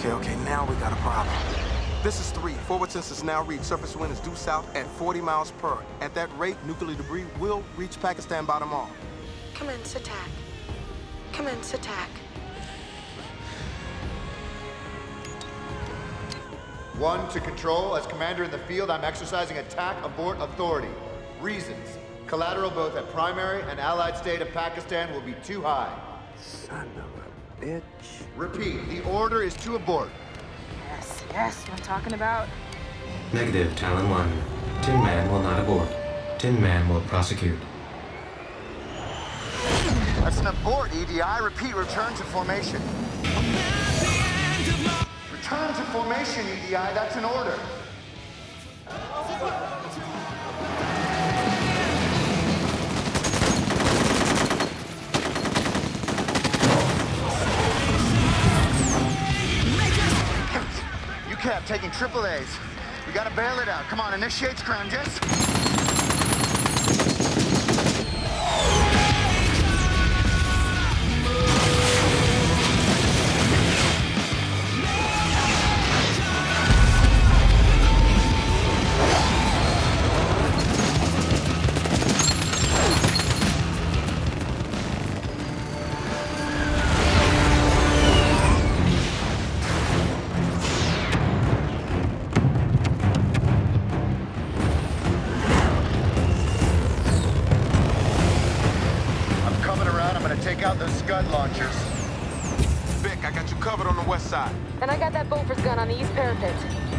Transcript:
Okay, now we got a problem. This is 3. Forward sensors now read surface wind is due south at 40 miles per hour. At that rate, nuclear debris will reach Pakistan by tomorrow. Commence attack. Commence attack. 1 to control. As commander in the field, I'm exercising attack abort authority. Reasons. Collateral both at primary and allied state of Pakistan will be too high. Son of a bitch. Repeat, the order is to abort. Yes, what I'm talking about. Negative, Talon 1. Tin Man will not abort. Tin Man will prosecute. That's an abort, EDI. Repeat, return to formation. Return to formation, EDI. That's an order. UCAP taking triple A's. We gotta bail it out. Come on, initiate scrimmages. Take out those Scud launchers. Vic, I got you covered on the west side. And I got that Beaufort gun on the east parapet.